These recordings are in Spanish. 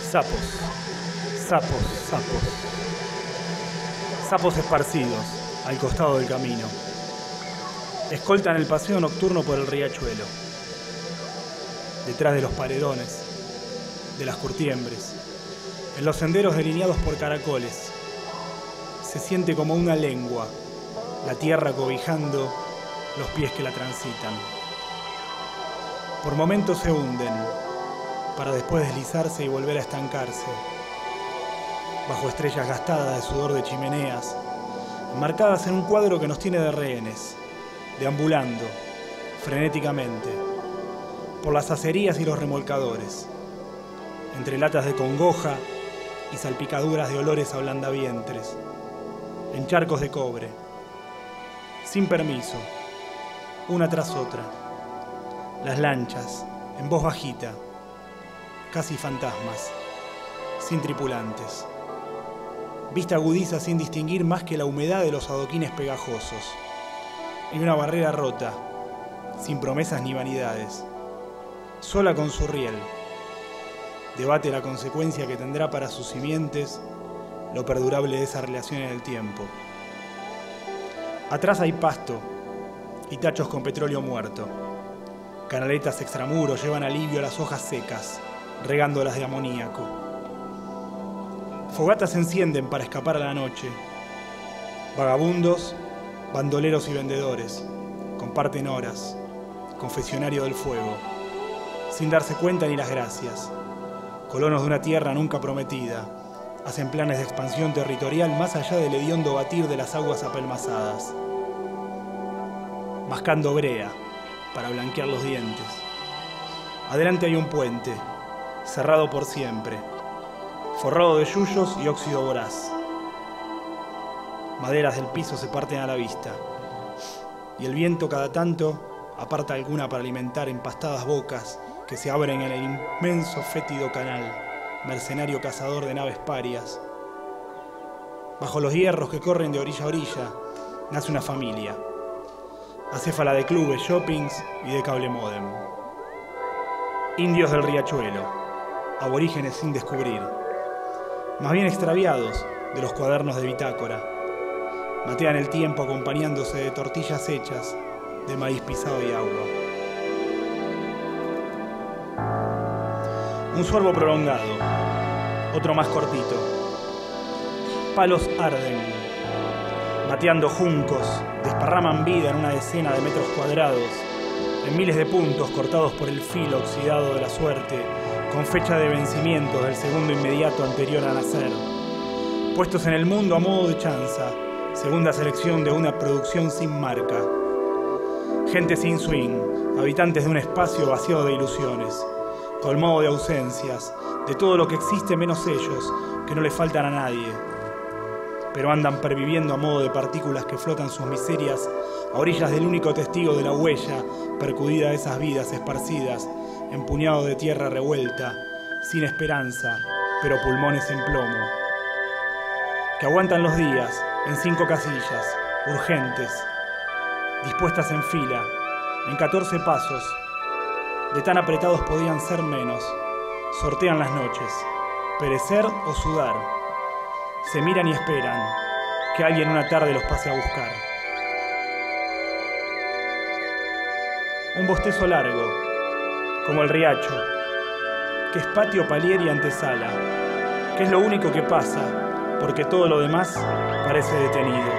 Sapos, sapos, sapos. Sapos esparcidos al costado del camino. Escoltan el paseo nocturno por el riachuelo. Detrás de los paredones, de las curtiembres, en los senderos delineados por caracoles, se siente como una lengua, la tierra cobijando los pies que la transitan. Por momentos se hunden, para después deslizarse y volver a estancarse, bajo estrellas gastadas de sudor de chimeneas, enmarcadas en un cuadro que nos tiene de rehenes, deambulando, frenéticamente, por las acerías y los remolcadores, entre latas de congoja y salpicaduras de olores a blandavientres, en charcos de cobre, sin permiso, una tras otra, las lanchas, en voz bajita, casi fantasmas, sin tripulantes. Vista agudiza sin distinguir más que la humedad de los adoquines pegajosos, y una barrera rota, sin promesas ni vanidades, sola con su riel. Debate la consecuencia que tendrá para sus simientes lo perdurable de esa relación en el tiempo. Atrás hay pasto y tachos con petróleo muerto. Canaletas extramuros llevan alivio a las hojas secas, regándolas de amoníaco. Fogatas se encienden para escapar a la noche. Vagabundos, bandoleros y vendedores comparten horas, confesionario del fuego, sin darse cuenta ni las gracias. Colonos de una tierra nunca prometida, hacen planes de expansión territorial más allá del hediondo batir de las aguas apelmazadas. Mascando brea para blanquear los dientes. Adelante hay un puente, cerrado por siempre, forrado de yuyos y óxido voraz. Maderas del piso se parten a la vista, y el viento cada tanto aparta alguna para alimentar empastadas bocas que se abren en el inmenso fétido canal, mercenario cazador de naves parias. Bajo los hierros que corren de orilla a orilla, nace una familia, acéfala de clubes, shoppings y de cable módem. Indios del riachuelo, aborígenes sin descubrir, más bien extraviados de los cuadernos de bitácora, matean el tiempo acompañándose de tortillas hechas de maíz pisado y agua. Un sorbo prolongado, otro más cortito. Palos arden, mateando juncos, desparraman vida en una decena de metros cuadrados, en miles de puntos cortados por el filo oxidado de la suerte, con fecha de vencimiento del segundo inmediato anterior a nacer. Puestos en el mundo a modo de chanza, segunda selección de una producción sin marca. Gente sin swing, habitantes de un espacio vaciado de ilusiones, colmado de ausencias, de todo lo que existe menos ellos, que no le faltan a nadie. Pero andan perviviendo a modo de partículas que flotan sus miserias a orillas del único testigo de la huella percudida de esas vidas esparcidas en puñado de tierra revuelta, sin esperanza, pero pulmones en plomo. Que aguantan los días en 5 casillas, urgentes, dispuestas en fila, en 14 pasos, de tan apretados podían ser menos, sortean las noches, perecer o sudar, se miran y esperan que alguien una tarde los pase a buscar. Un bostezo largo, como el riacho, que es patio, palier y antesala, que es lo único que pasa, porque todo lo demás parece detenido.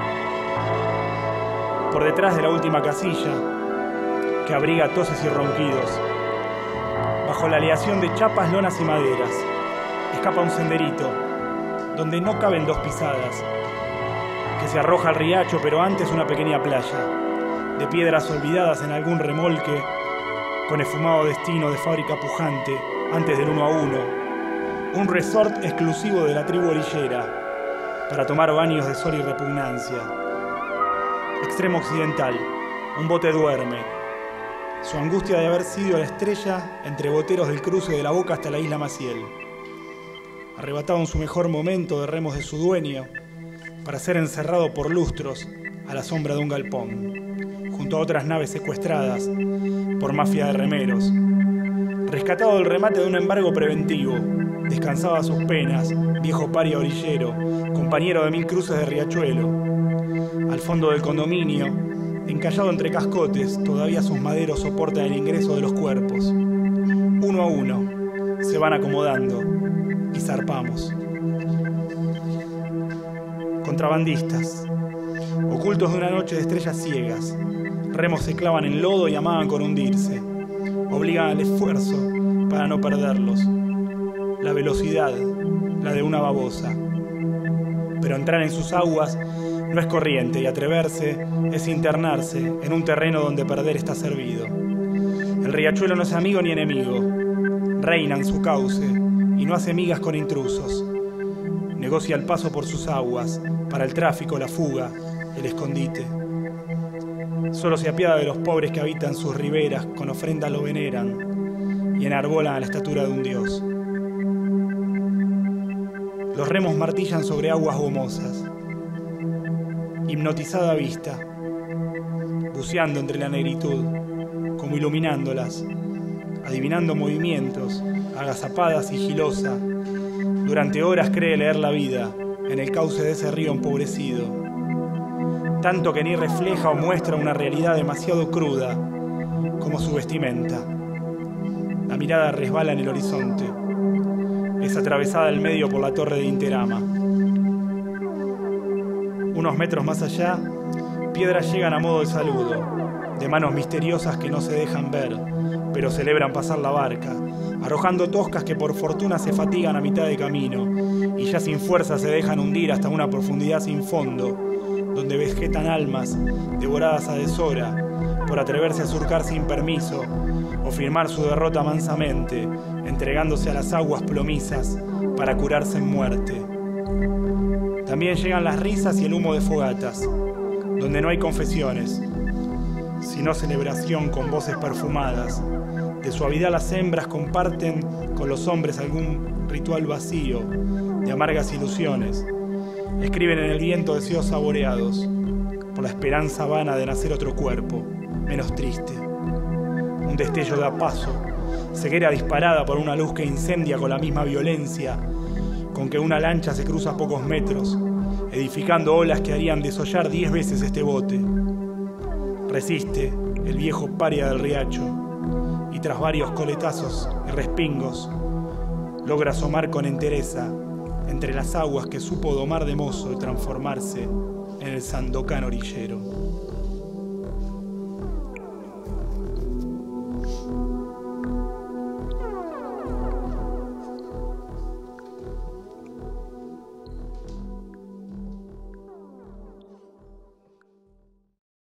Por detrás de la última casilla, que abriga toses y ronquidos, bajo la aleación de chapas, lonas y maderas, escapa un senderito, donde no caben 2 pisadas, que se arroja al riacho, pero antes una pequeña playa, de piedras olvidadas en algún remolque, con esfumado destino de fábrica pujante, antes del 1 a 1, un resort exclusivo de la tribu orillera, para tomar baños de sol y repugnancia. Extremo occidental, un bote duerme, su angustia de haber sido la estrella entre boteros del cruce de la Boca hasta la isla Maciel. Arrebatado en su mejor momento de remos de su dueño, para ser encerrado por lustros a la sombra de un galpón, junto a otras naves secuestradas por mafia de remeros, rescatado del remate de un embargo preventivo, descansaba sus penas, viejo paria orillero, compañero de 1000 cruces de riachuelo. Al fondo del condominio, encallado entre cascotes, todavía sus maderos soportan el ingreso de los cuerpos. Uno a uno, se van acomodando y zarpamos. Contrabandistas, ocultos de una noche de estrellas ciegas, remos se clavan en lodo y amagan con hundirse. Obligan al esfuerzo para no perderlos. La velocidad, la de una babosa. Pero entrar en sus aguas no es corriente y atreverse es internarse en un terreno donde perder está servido. El riachuelo no es amigo ni enemigo. Reina en su cauce y no hace migas con intrusos. Negocia el paso por sus aguas, para el tráfico, la fuga, el escondite. Solo se apiada de los pobres que habitan sus riberas, con ofrendas lo veneran y enarbolan a la estatura de un dios. Los remos martillan sobre aguas gomosas. Hipnotizada vista, buceando entre la negritud, como iluminándolas, adivinando movimientos, agazapada, sigilosa. Durante horas cree leer la vida en el cauce de ese río empobrecido, tanto que ni refleja o muestra una realidad demasiado cruda como su vestimenta. La mirada resbala en el horizonte, es atravesada al medio por la torre de Interama. Unos metros más allá, piedras llegan a modo de saludo, de manos misteriosas que no se dejan ver, pero celebran pasar la barca, arrojando toscas que por fortuna se fatigan a mitad de camino y ya sin fuerza se dejan hundir hasta una profundidad sin fondo, donde vegetan almas devoradas a deshora por atreverse a surcar sin permiso o firmar su derrota mansamente, entregándose a las aguas plomizas para curarse en muerte. También llegan las risas y el humo de fogatas, donde no hay confesiones, sino celebración con voces perfumadas. De suavidad las hembras comparten con los hombres algún ritual vacío de amargas ilusiones. Escriben en el viento deseos saboreados por la esperanza vana de nacer otro cuerpo, menos triste. Un destello da paso, ceguera disparada por una luz que incendia con la misma violencia con que una lancha se cruza a pocos metros, edificando olas que harían desollar 10 veces este bote. Resiste el viejo paria del riacho y tras varios coletazos y respingos logra asomar con entereza entre las aguas que supo domar de mozo y transformarse en el Sandokan orillero.